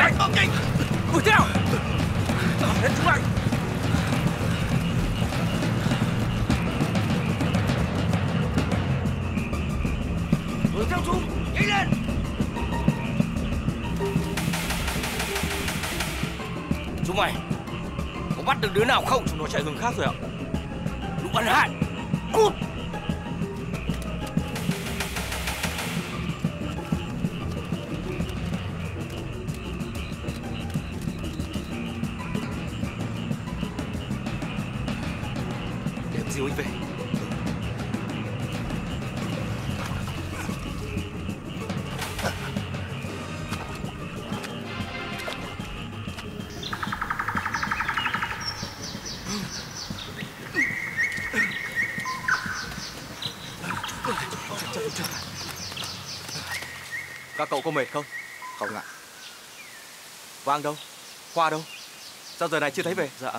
lại, nhanh, đuổi theo. Hết chúng lại. Đuổi theo chúng, nhanh lên. Chúng mày có bắt được đứa nào không? Chúng nó chạy hướng khác rồi ạ. Lũ ăn hại, cút. Đem Diêu anh về. Các cậu có mệt không? Không ạ. Vang đâu? Khoa đâu? Sao giờ này chưa thấy về? Dạ...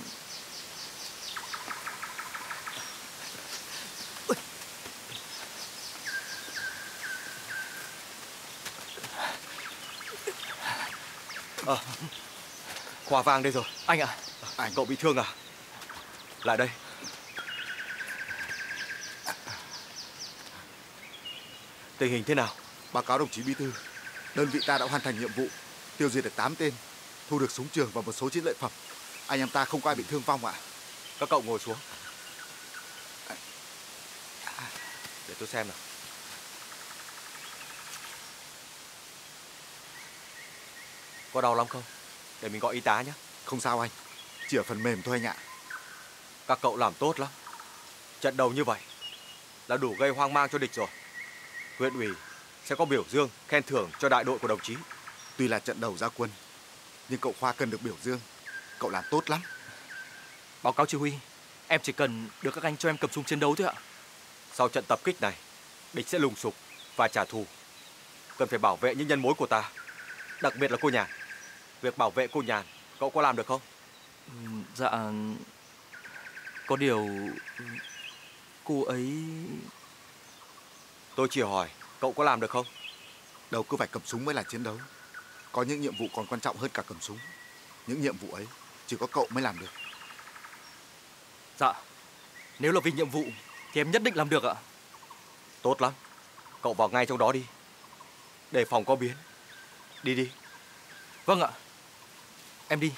Khoa Vang đây rồi. Anh ạ. Anh cậu bị thương à? Lại đây. Tình hình thế nào? Báo cáo đồng chí Bí thư, đơn vị ta đã hoàn thành nhiệm vụ, tiêu diệt được 8 tên, thu được súng trường và một số chiến lợi phẩm. Anh em ta không có ai bị thương vong ạ. Các cậu ngồi xuống. Để tôi xem nào. Có đau lắm không? Để mình gọi y tá nhé. Không sao anh, chỉ ở phần mềm thôi anh ạ. Các cậu làm tốt lắm. Trận đầu như vậy là đủ gây hoang mang cho địch rồi. Huyện ủy sẽ có biểu dương, khen thưởng cho đại đội của đồng chí. Tuy là trận đầu ra quân, nhưng cậu Khoa cần được biểu dương. Cậu làm tốt lắm. Báo cáo chỉ huy, em chỉ cần được các anh cho em cầm súng chiến đấu thôi ạ. Sau trận tập kích này, địch sẽ lùng sục và trả thù. Cần phải bảo vệ những nhân mối của ta, đặc biệt là cô Nhàn. Việc bảo vệ cô Nhàn, cậu có làm được không? Dạ... Có điều... cô ấy... Tôi chỉ hỏi, cậu có làm được không? Đâu cứ phải cầm súng mới là chiến đấu. Có những nhiệm vụ còn quan trọng hơn cả cầm súng. Những nhiệm vụ ấy chỉ có cậu mới làm được. Dạ, nếu là vì nhiệm vụ thì em nhất định làm được ạ. Tốt lắm, cậu vào ngay trong đó đi. Đề phòng có biến. Đi đi. Vâng ạ, em đi.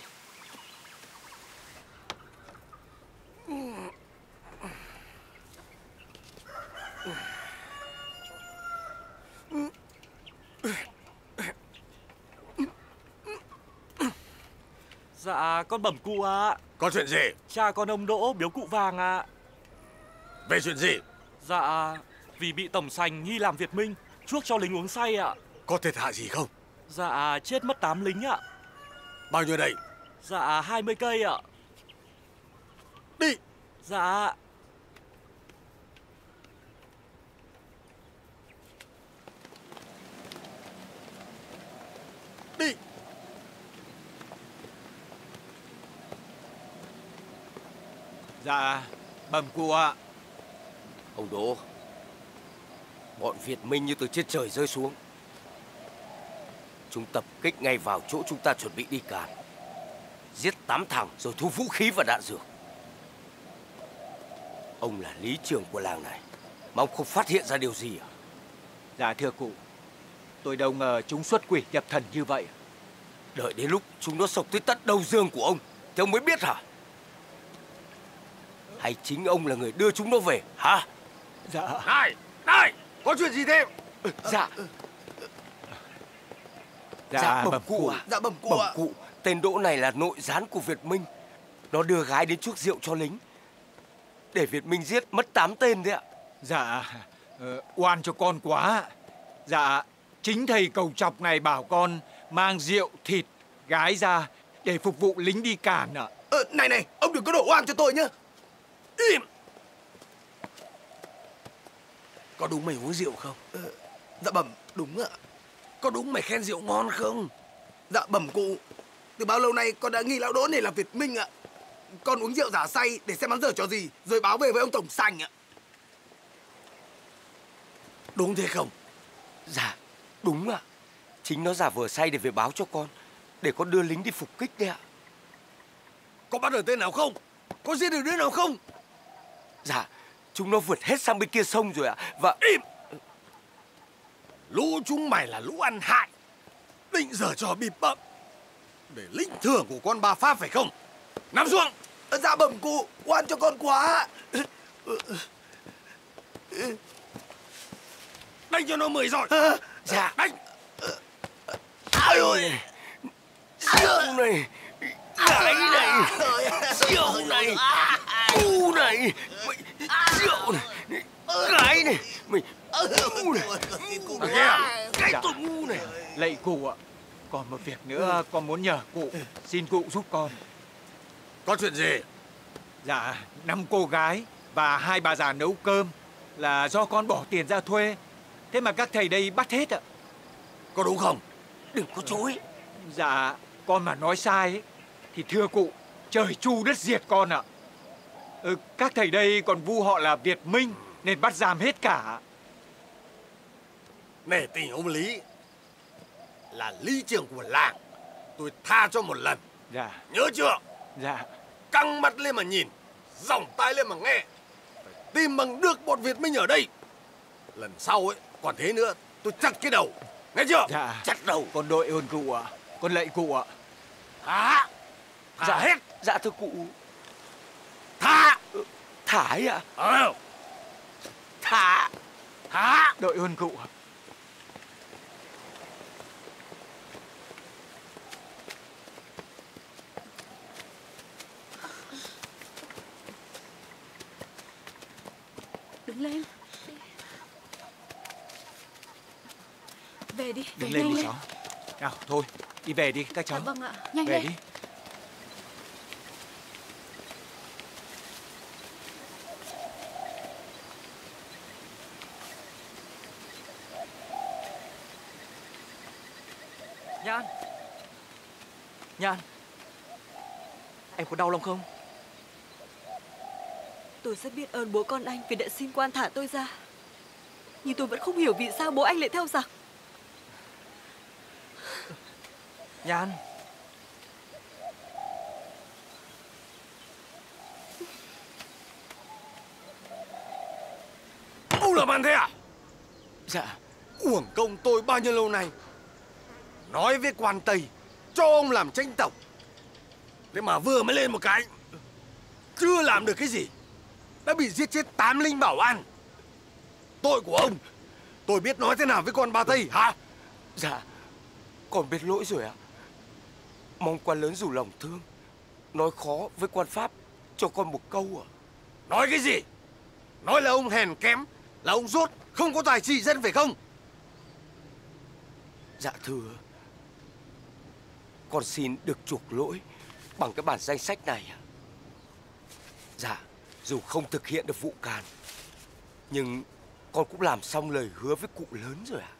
Dạ, con bẩm cụ ạ. Có chuyện gì? Cha con ông Đỗ biếu cụ Vàng ạ. Về chuyện gì? Dạ, vì bị tổng sành nghi làm Việt Minh, chuốc cho lính uống say ạ. Có thiệt hại gì không? Dạ, chết mất 8 lính ạ. Bao nhiêu đây? Dạ, 20 cây ạ. Đi. Dạ. Đi. Dạ, bẩm cụ ạ. Ông Đỗ, bọn Việt Minh như từ trên trời rơi xuống. Chúng tập kích ngay vào chỗ chúng ta chuẩn bị đi càn. Giết 8 thằng rồi thu vũ khí và đạn dược. Ông là lý trưởng của làng này, mà ông không phát hiện ra điều gì à? Dạ thưa cụ, tôi đâu ngờ chúng xuất quỷ nhập thần như vậy. Đợi đến lúc chúng nó sộc tới tận đầu giường của ông thì ông mới biết hả? Hay chính ông là người đưa chúng nó về hả? Dạ. Này, có chuyện gì thế? Dạ. Dạ bẩm cụ ạ. Dạ bẩm cụ ạ. Bẩm cụ, tên Đỗ này là nội gián của Việt Minh. Nó đưa gái đến chuốc rượu cho lính, để Việt Minh giết mất 8 tên đấy ạ. Dạ, oan cho con quá. Dạ, chính thầy cầu chọc này bảo con mang rượu, thịt, gái ra để phục vụ lính đi càn ạ. Này, ông đừng có đổ oan cho tôi nhá. Im. Có đúng mày uống rượu không? Dạ bẩm, đúng ạ. Có đúng mày khen rượu ngon không? Dạ bẩm cụ, từ bao lâu nay con đã nghi lão Đỗ này là Việt Minh ạ. Con uống rượu giả say để xem hắn giở trò gì, rồi báo về với ông tổng sành ạ. Đúng thế không? Dạ, đúng ạ. Chính nó giả vờ say để về báo cho con. để con đưa lính đi phục kích đấy ạ. Có bắt được tên nào không? Có giết được đứa nào không? Dạ, chúng nó vượt hết sang bên kia sông rồi ạ. Và Im! Lũ chúng mày là lũ ăn hại, định giở trò bịp bợm để lĩnh thưởng của con bà Pháp phải không? Nằm xuống! Dạ bẩm cụ, oan cho con quá. Đánh cho nó 10 rồi. dạ, Đánh! Ai ơi! rượu này, gái này, rượu này, ngu này, mày, rượu này, gái này, mày ngu này, cái Dạ. tội ngu này. Lạy cụ ạ, còn một việc nữa con muốn nhờ cụ, xin cụ giúp con. Có chuyện gì? Dạ, 5 cô gái và 2 bà già nấu cơm là do con bỏ tiền ra thuê. Thế mà các thầy đây bắt hết ạ. Có đúng không? Đừng có chối. Dạ, con mà nói sai ấy, thì thưa cụ, trời chu đất diệt con ạ. Các thầy đây còn vu họ là Việt Minh nên bắt giam hết cả. Nể tình ông Lý, là lý trưởng của làng, tôi tha cho một lần. Dạ, Nhớ chưa? dạ, Căng mắt lên mà nhìn, dòng tai lên mà nghe. Phải tìm bằng được bọn Việt Minh ở đây. Lần sau ấy, còn thế nữa, tôi chặt cái đầu. Nghe chưa? dạ. Chặt đầu. Con đội ơn cụ ạ, con lạy cụ ạ. Thả! Thả Dạ hết! Dạ thưa cụ. Thả! Thả ấy ạ. Thả! Thả! Đội ơn cụ ạ. Đứng lên. Về đi, Đứng về lên nhanh đi cháu. Nào, thôi, đi về đi các cháu. Dạ vâng ạ, nhanh Về lên. đi. Nhan, Nhan, em có đau lòng không? Tôi rất biết ơn bố con anh vì đã xin quan thả tôi ra. Nhưng tôi vẫn không hiểu vì sao bố anh lại theo giặc. Nhan, Ông làm ăn thế à? Dạ. Uổng công tôi bao nhiêu lâu nay nói với quan Tây cho ông làm chánh tổng. Thế mà vừa mới lên một cái, chưa làm được cái gì đã bị giết chết 8 lính bảo an. Tội của ông, tôi biết nói thế nào với con ba Tây hả? Dạ, con biết lỗi rồi ạ. Mong quan lớn rủ lòng thương, nói khó với quan Pháp cho con một câu ạ. Nói cái gì? Nói là ông hèn kém, là ông dốt, không có tài trị dân phải không? Dạ thưa, con xin được chuộc lỗi bằng cái bản danh sách này ạ. Dạ, dù không thực hiện được vụ càn, nhưng con cũng làm xong lời hứa với cụ lớn rồi ạ.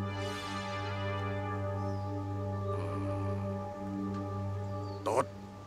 Tốt.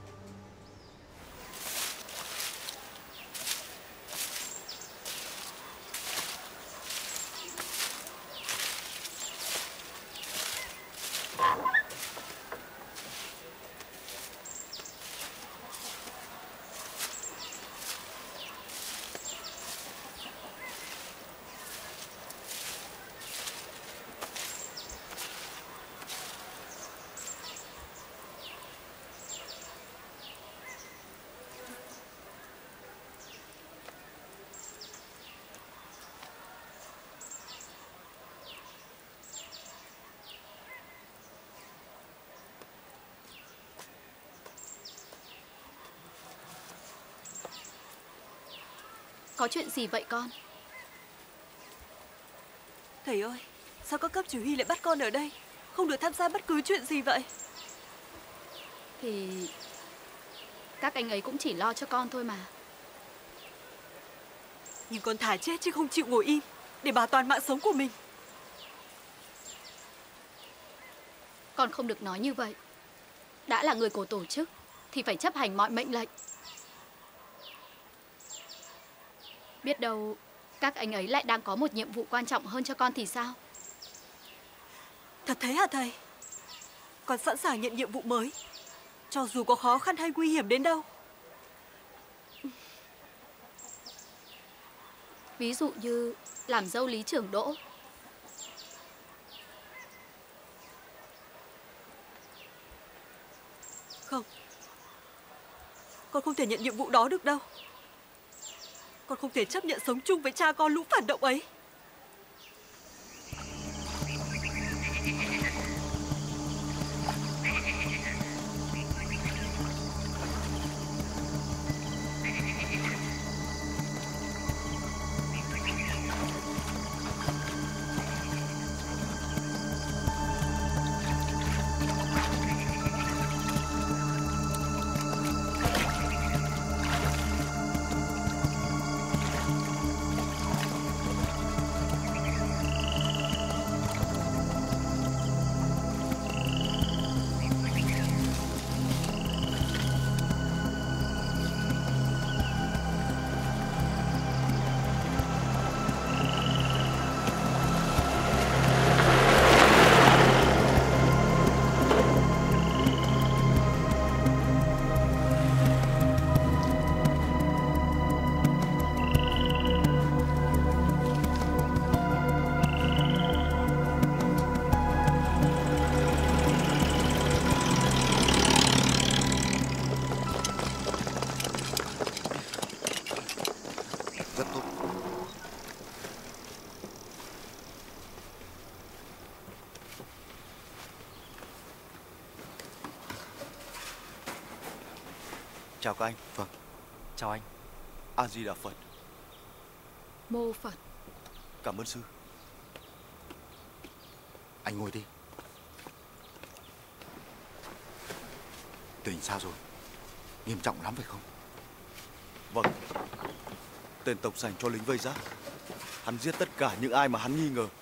Có chuyện gì vậy con? Thầy ơi, sao các cấp chỉ huy lại bắt con ở đây? Không được tham gia bất cứ chuyện gì vậy? Thì các anh ấy cũng chỉ lo cho con thôi mà. Nhưng con thà chết chứ không chịu ngồi im để bảo toàn mạng sống của mình. Con không được nói như vậy. Đã là người của tổ chức thì phải chấp hành mọi mệnh lệnh. Biết đâu các anh ấy lại đang có một nhiệm vụ quan trọng hơn cho con thì sao? Thật thế hả thầy? Con sẵn sàng nhận nhiệm vụ mới, cho dù có khó khăn hay nguy hiểm đến đâu. Ví dụ như làm dâu Lý Trưởng Đỗ. Không, con không thể nhận nhiệm vụ đó được đâu. Con không thể chấp nhận sống chung với cha con lũ phản động ấy. Rất tốt. Chào các anh. Vâng. Chào anh. A Di Đà Phật. Mô Phật. Cảm ơn sư. Anh ngồi đi. Tình sao rồi? Nghiêm trọng lắm phải không? Vâng. Tên Tổng Sành cho lính vây giáp. Hắn giết tất cả những ai mà hắn nghi ngờ.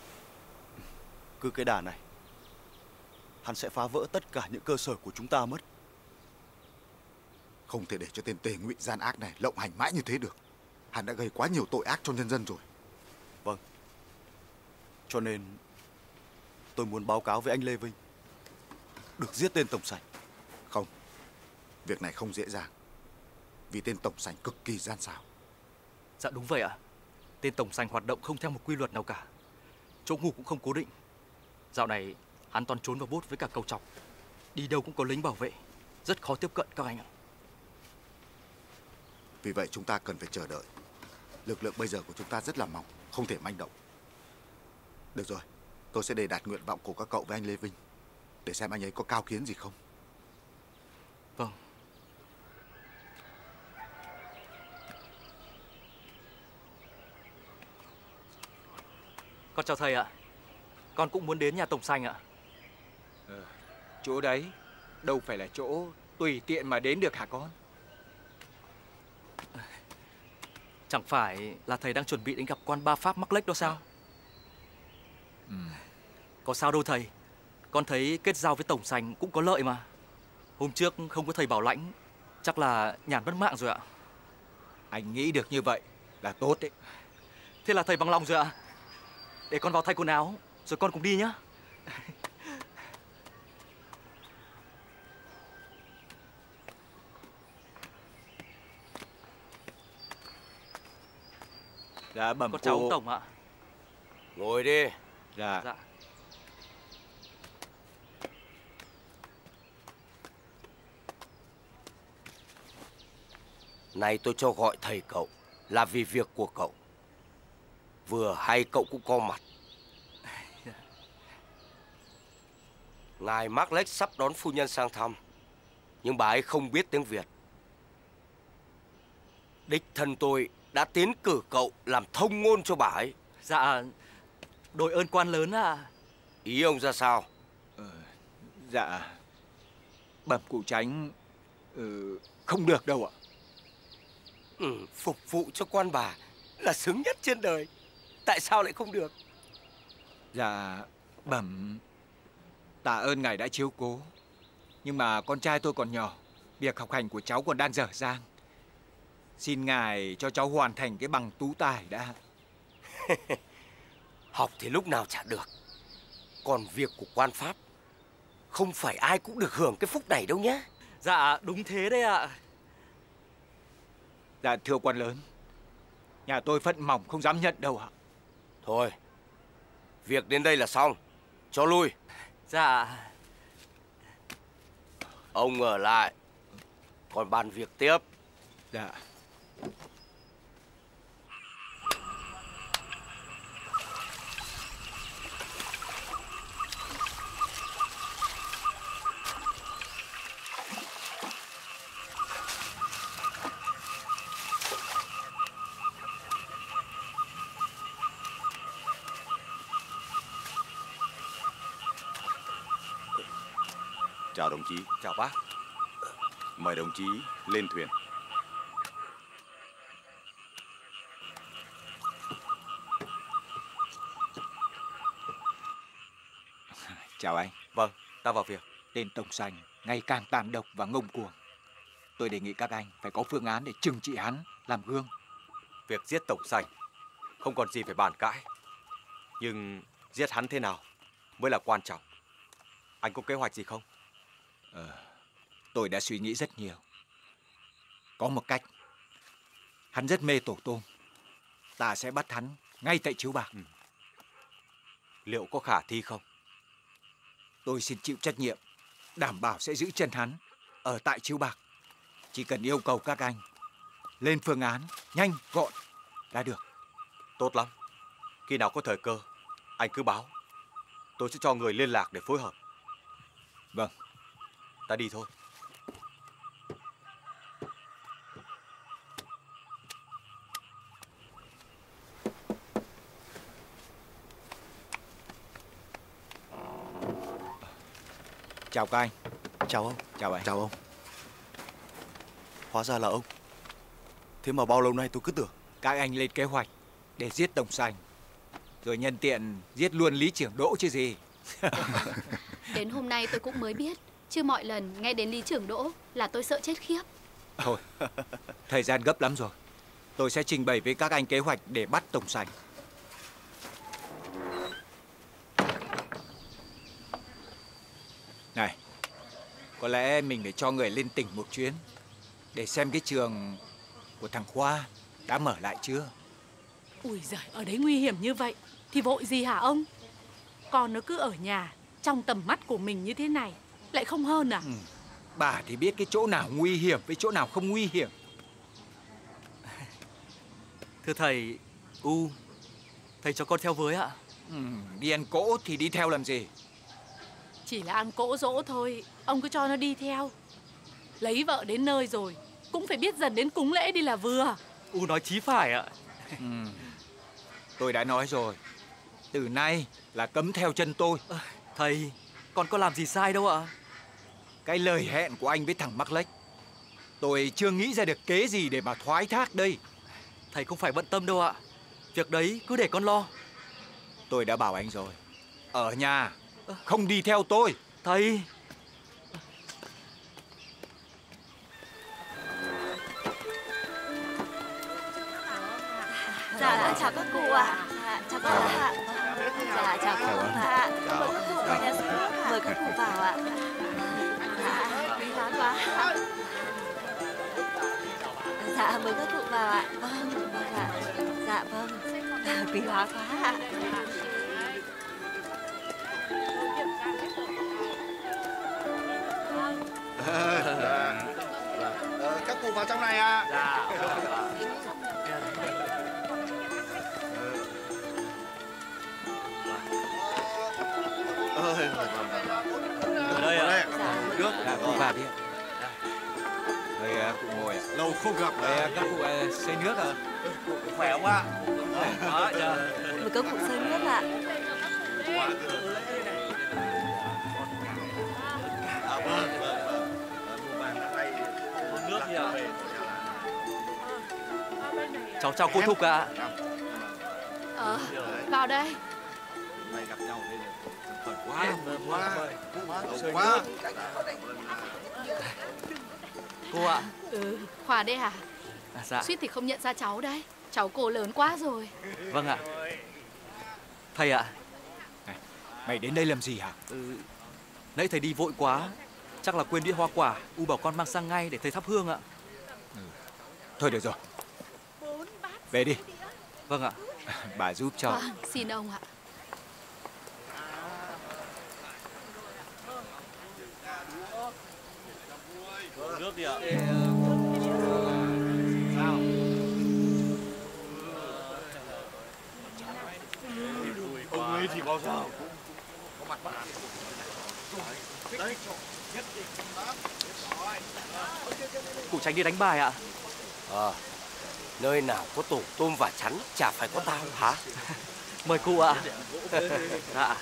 Cứ cái đà này, hắn sẽ phá vỡ tất cả những cơ sở của chúng ta mất. Không thể để cho tên Tề Ngụy gian ác này lộng hành mãi như thế được. Hắn đã gây quá nhiều tội ác cho nhân dân rồi. Vâng. Cho nên tôi muốn báo cáo với anh Lê Vinh được giết tên Tổng Sành. Không, việc này không dễ dàng. Vì tên Tổng Sành cực kỳ gian xảo. Dạ đúng vậy ạ. Tên Tổng Sành hoạt động không theo một quy luật nào cả. Chỗ ngủ cũng không cố định. Dạo này hắn toàn trốn vào bốt với cả cậu chọc. Đi đâu cũng có lính bảo vệ. Rất khó tiếp cận các anh ạ. Vì vậy chúng ta cần phải chờ đợi. Lực lượng bây giờ của chúng ta rất là mỏng, không thể manh động. Được rồi, tôi sẽ đề đạt nguyện vọng của các cậu với anh Lê Vinh, để xem anh ấy có cao kiến gì không. Vâng. Con chào thầy ạ. Con cũng muốn đến nhà Tổng Sành ạ. Chỗ đấy đâu phải là chỗ tùy tiện mà đến được hả con? Chẳng phải là thầy đang chuẩn bị đến gặp quan ba Pháp Mắc Lếch đó sao? Có sao đâu thầy. Con thấy kết giao với Tổng Sành cũng có lợi mà. Hôm trước không có thầy bảo lãnh, chắc là nhàn mất mạng rồi ạ. Anh nghĩ được như vậy là tốt đấy. Thế là thầy bằng lòng rồi ạ. Để con vào thay quần áo, rồi con cùng đi nhá. Dạ bẩm Con chào cô. ông Tổng ạ. Ngồi đi. Dạ. Dạ. Này tôi cho gọi thầy cậu là vì việc của cậu. Vừa hay cậu cũng có mặt. Ngài Mác Lếch sắp đón phu nhân sang thăm, nhưng bà ấy không biết tiếng Việt. Đích thân tôi đã tiến cử cậu làm thông ngôn cho bà ấy. Dạ, đội ơn quan lớn ạ. Ý ông ra sao? Dạ bẩm cụ Chánh, không được đâu ạ. Phục vụ cho quan bà là sướng nhất trên đời. Tại sao lại không được? Dạ bẩm tạ ơn ngài đã chiếu cố, nhưng mà con trai tôi còn nhỏ, việc học hành của cháu còn đang dở dang. Xin ngài cho cháu hoàn thành cái bằng tú tài đã. Học thì lúc nào chả được. Còn việc của quan Pháp không phải ai cũng được hưởng cái phúc này đâu nhá. Dạ đúng thế đấy ạ. Dạ thưa quan lớn, nhà tôi phận mỏng không dám nhận đâu ạ. Thôi, việc đến đây là xong, cho lui. Dạ. Ông ở lại, còn bàn việc tiếp. Dạ. Chào đồng chí. Chào bác. Mời đồng chí lên thuyền. Chào anh. Vâng, ta vào việc. Tên Tổng Sành ngày càng tàn độc và ngông cuồng. Tôi đề nghị các anh phải có phương án để trừng trị hắn, làm gương. Việc giết Tổng Sành không còn gì phải bàn cãi. Nhưng giết hắn thế nào mới là quan trọng. Anh có kế hoạch gì không? Tôi đã suy nghĩ rất nhiều. Có một cách. Hắn rất mê tổ tôm. Ta sẽ bắt hắn ngay tại chiếu bạc. Liệu có khả thi không? Tôi xin chịu trách nhiệm, đảm bảo sẽ giữ chân hắn ở tại chiếu bạc. Chỉ cần yêu cầu các anh lên phương án nhanh gọn là được. Tốt lắm. Khi nào có thời cơ, anh cứ báo. Tôi sẽ cho người liên lạc để phối hợp. Vâng. Ta đi thôi. Chào các anh. Chào ông. Chào anh. Chào ông. Hóa ra là ông. Thế mà bao lâu nay tôi cứ tưởng. Các anh lên kế hoạch để giết Tổng Sành, rồi nhân tiện giết luôn Lý Trưởng Đỗ chứ gì. Đến hôm nay tôi cũng mới biết. Chứ mọi lần nghe đến Lý Trưởng Đỗ là tôi sợ chết khiếp. Thôi, thời gian gấp lắm rồi. Tôi sẽ trình bày với các anh kế hoạch để bắt Tổng Sành. Này, có lẽ mình phải cho người lên tỉnh một chuyến để xem cái trường của thằng Khoa đã mở lại chưa. Ui giời, ở đấy nguy hiểm như vậy thì vội gì hả ông? Con nó cứ ở nhà trong tầm mắt của mình như thế này lại không hơn à? Bà thì biết cái chỗ nào nguy hiểm với chỗ nào không nguy hiểm. Thưa thầy, thầy cho con theo với ạ. Đi ăn cỗ thì đi theo làm gì? Chỉ là ăn cỗ dỗ thôi, ông cứ cho nó đi theo. Lấy vợ đến nơi rồi cũng phải biết dần đến cúng lễ đi là vừa. Nói chí phải ạ. Tôi đã nói rồi, từ nay là cấm theo chân tôi. Thầy, con có làm gì sai đâu ạ. Cái lời hẹn của anh với thằng Mắc Lếch, tôi chưa nghĩ ra được kế gì để mà thoái thác đây. Thầy không phải bận tâm đâu ạ. Việc đấy cứ để con lo. Tôi đã bảo anh rồi, ở nhà không đi theo tôi. Thầy. Dạ, chào các cụ ạ. Chào các cụ ạ. Dạ, chào các cụ ạ. Mời các cụ vào nhà nước. Mời các cụ vào ạ. Dạ, quý hóa quá. Dạ, mời các cụ vào ạ. Vâng, vâng ạ. Dạ, vâng. Quý hóa quá ạ. Các cụ vào trong này ạ. Dạ. Ở đây ạ. Nước. Cụ vào đi ạ. Rồi cụ ngồi ạ. Lâu không gặp. Các cụ xây nước ạ. Khỏe không ạ? Mời các cụ xây nước ạ. Nước gì ạ? Cháu chào cô Thục ạ. Vào đây. Mày gặp nhau đây là khẩn Quá. Cô ạ. Khoa đây hả? Dạ. Suýt thì không nhận ra cháu đấy. Cháu cô lớn quá rồi. Vâng ạ. Thầy ạ. Mày đến đây làm gì hả? Nãy thầy đi vội quá, chắc là quên đĩa hoa quả. U bảo con mang sang ngay để thầy thắp hương ạ. Thôi được rồi, về đi. Vâng ạ. Bà giúp cho. Vâng, xin ông ạ. Nước đi ạ. Ông ấy thì bao giờ có mặt bạn. Đấy. Cụ Tránh đi đánh bài ạ. Nơi nào có tổ tôm và chắn chả phải có tao hả? Mời cụ ạ. Dạ.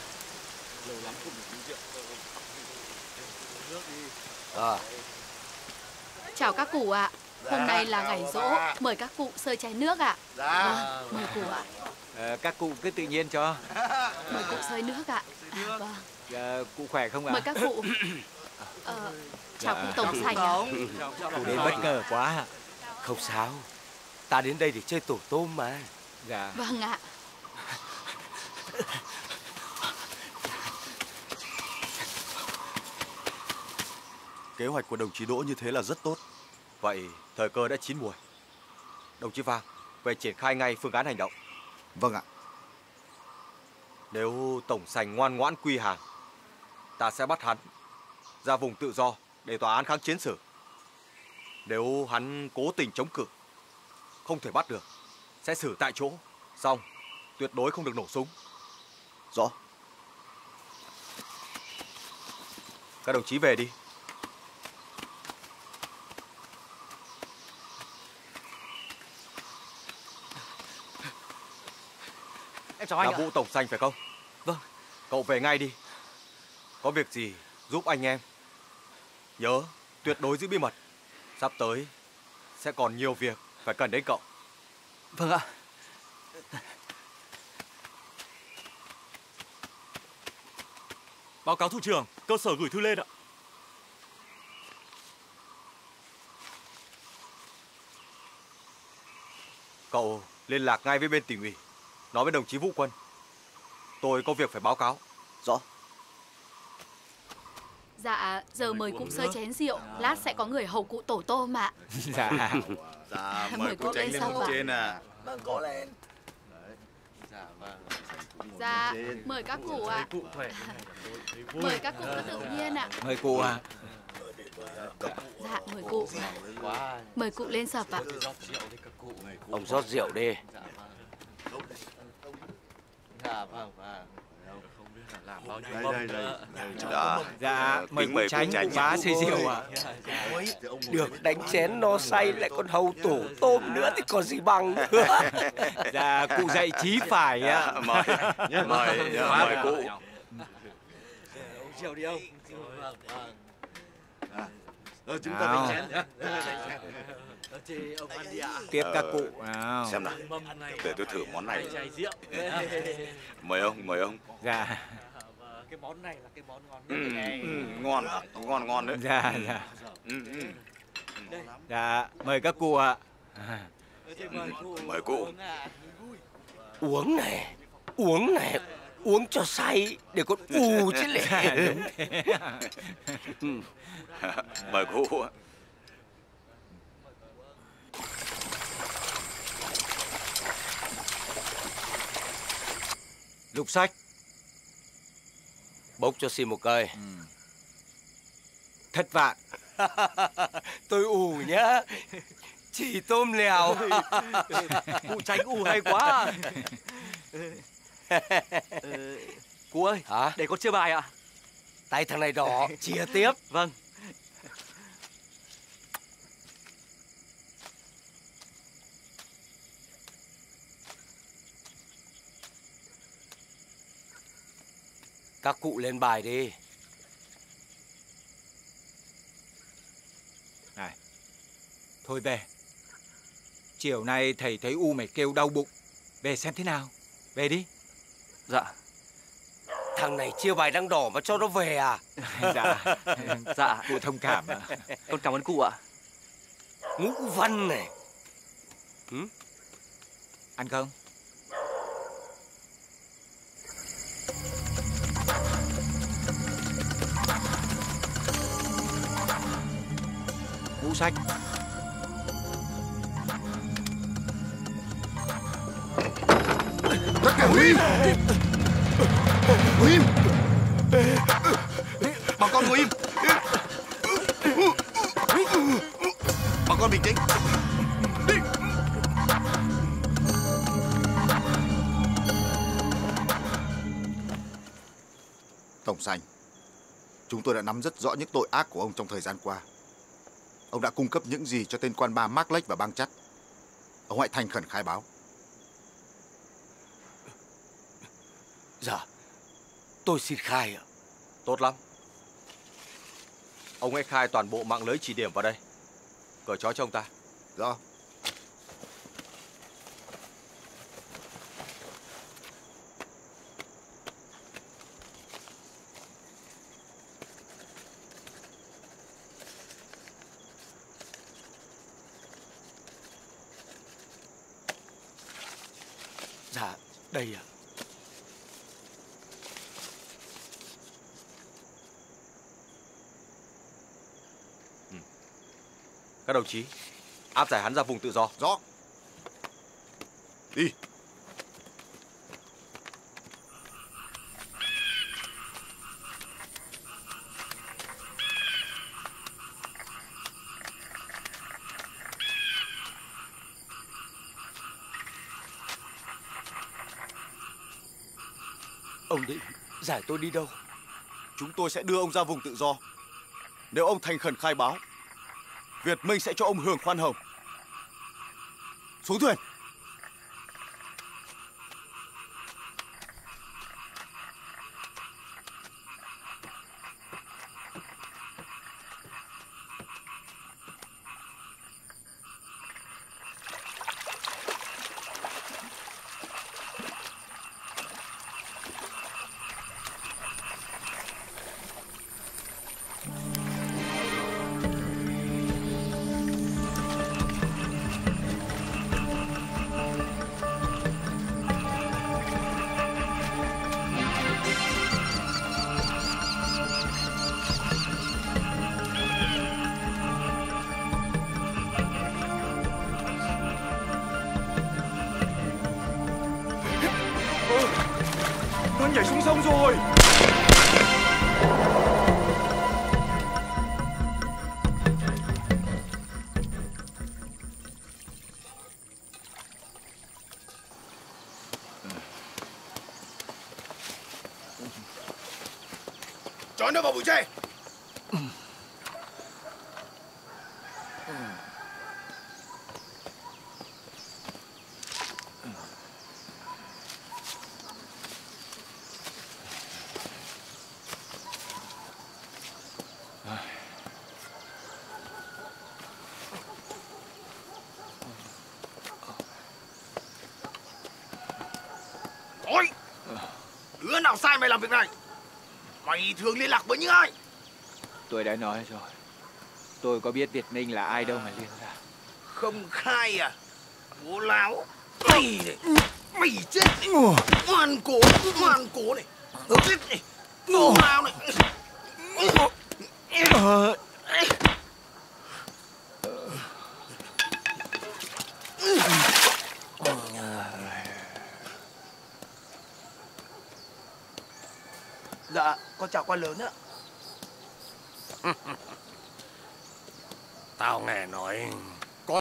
Chào các cụ ạ. Hôm nay là ngày giỗ, mời các cụ sơi chén nước ạ. Vâng, mời cụ ạ. Các cụ cứ tự nhiên cho. Mời cụ sơi nước ạ. Vâng. Cụ khỏe không ạ? Mời các cụ. Chào cụ tổng sành ạ. Cụ đến bất ngờ quá ạ. Không sao, ta đến đây để chơi tổ tôm mà. Dạ. Vâng ạ. Kế hoạch của đồng chí Đỗ như thế là rất tốt. Vậy thời cơ đã chín muồi. Đồng chí Vàng, về triển khai ngay phương án hành động. Vâng ạ. Nếu tổng sành ngoan ngoãn quy hàng, ta sẽ bắt hắn ra vùng tự do để tòa án kháng chiến xử. Nếu hắn cố tình chống cự, không thể bắt được, sẽ xử tại chỗ. Xong, tuyệt đối không được nổ súng. Rõ. Các đồng chí về đi. Em chào anh Là ạ. vụ tổng sành phải không? Vâng. Cậu về ngay đi. Có việc gì giúp anh em. Nhớ tuyệt đối giữ bí mật. Sắp tới sẽ còn nhiều việc phải cần đến cậu. Vâng ạ. Báo cáo thủ trưởng, cơ sở gửi thư lên ạ. Cậu liên lạc ngay với bên tỉnh ủy, nói với đồng chí Vũ Quân. Tôi có việc phải báo cáo. Rõ. Dạ, giờ mời cụ sơi chén rượu. Lát sẽ có người hầu cụ tổ tôm ạ. Dạ. Dạ, Mời mời cô cô Tránh lên lên sau hôm ạ. trên à. Vâng, có lên. Dạ, mời các cụ ạ. Mời các cụ cứ tự nhiên ạ. Mời cụ ạ. Dạ, mời cụ. Mời cụ lên sập ạ. Ông rót rượu đi. Dạ, mời cụ Tránh, cụ bá xơi rượu ạ. Được đánh chén no say lại còn hầu tổ tôm nữa thì còn gì bằng. Dạ, cụ dạy chí phải ạ. Mời cụ. Rượu đi ông. Chúng ta đánh chén. Tiếp các cụ. Xem nào, để tôi thử món này. Mời ông. Dạ. Cái món này là cái món ngon nhất này. Ngon đấy. Dạ. Dạ, mời các cụ ạ. Mời cụ. Uống này, uống cho say để con ù chứ lẽ. Mời cụ. Lục sách. Bốc cho xin một cây. Thất vạn. Tôi ù nhá. Chỉ tôm lèo. Cụ Tránh ù hay quá. Cụ ơi, Hả? để con chia bài ạ. Tay thằng này đỏ, chia tiếp. Vâng. Các cụ lên bài đi. Này, thôi về. Chiều nay thầy thấy U mày kêu đau bụng. Về xem thế nào. Về đi. Dạ. Thằng này chia bài đang đỏ mà cho nó về à? Dạ. Dạ. Cụ thông cảm ạ. Con cảm ơn cụ ạ. Ngũ văn này. Ăn không? Ngũ Sách. Tất cả ngồi im! Ngồi im! Bà con ngồi im! Bà con bình tĩnh! Tổng Sành, chúng tôi đã nắm rất rõ những tội ác của ông trong thời gian qua. Ông đã cung cấp những gì cho tên quan ba Mark Lake và bang Chắt. Ông hãy thành khẩn khai báo. Dạ, tôi xin khai ạ. Tốt lắm. Ông hãy khai toàn bộ mạng lưới chỉ điểm vào đây. Cởi trói cho ông ta. Rõ. Dạ, đây ạ. Các đồng chí, áp giải hắn ra vùng tự do. Rõ. Đi. Ông định giải tôi đi đâu? Chúng tôi sẽ đưa ông ra vùng tự do. Nếu ông thành khẩn khai báo, Việt Minh sẽ cho ông hưởng khoan hồng. Xuống thuyền. Nó nhảy xuống sông rồi. Cho nó vào bụi tre. Ôi, đứa nào sai mày làm việc này? Mày thường liên lạc với những ai? Tôi đã nói rồi. Tôi có biết Việt Minh là ai đâu mà liên lạc. Không khai à? Bố láo. Mày này, mày chết này. Ngoan cố này. Chết này. Bố láo này. Dạ, con chào quan lớn ạ. Tao nghe nói